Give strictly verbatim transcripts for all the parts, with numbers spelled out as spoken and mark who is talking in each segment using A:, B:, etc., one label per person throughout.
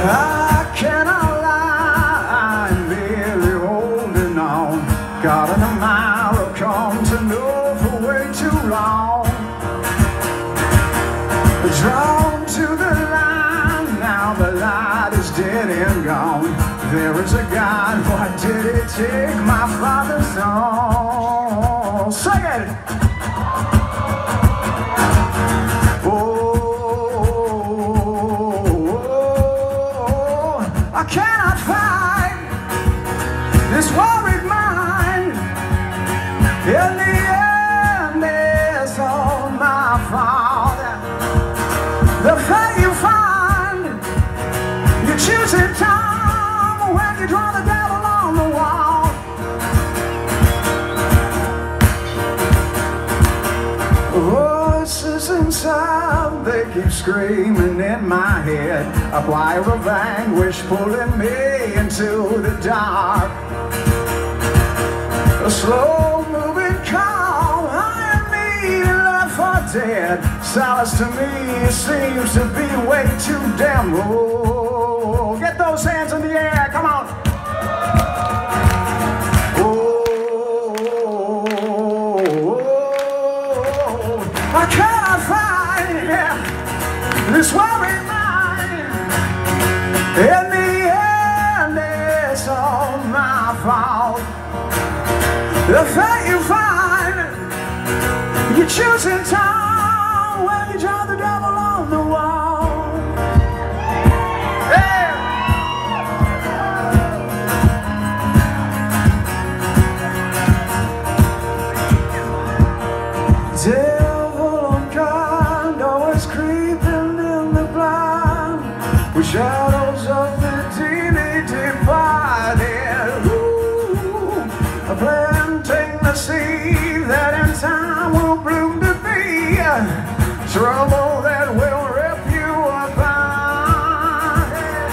A: I cannot lie, I'm barely holding on. Got in a mile of come to know for way too long. Drawn to the line, now the light is dead and gone. There is a God, why did it take my father's song? Sing it! I cannot fight this worried mind. In the end, it's all my fault. The fate you find, you choose it time when you draw the devil on the wall. Voices inside, they keep screaming in my head. A choir of anguish pulling me into the dark. A slow moving calm, I am needing left for dead. Solace to me seems to be way too damn low. Get those hands in the air, come on. Oh, I cannot find this worried mind. In the end, it's all my fault. The fate you find, you choose in time when you draw the devil on the wall. Yeah. Devil unkind, always creeping in the blind, with shadows of the deeply divided. Ooh, a planting the seed that in time will bloom to be trouble that will rip you apart.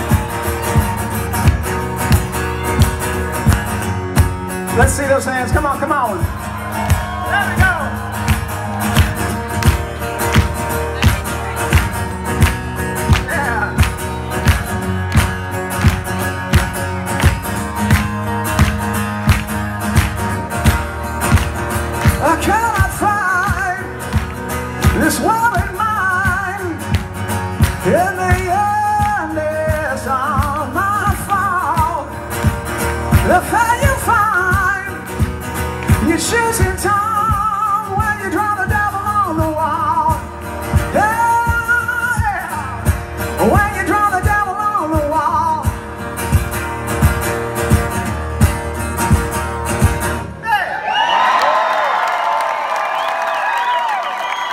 A: Let's see those hands. Come on, come on. There we go. Yeah. I cannot fight this worried mind. In the end, it's all my fault. The fate you find, you choose in time when you draw the devil on the wall. Yeah, yeah. When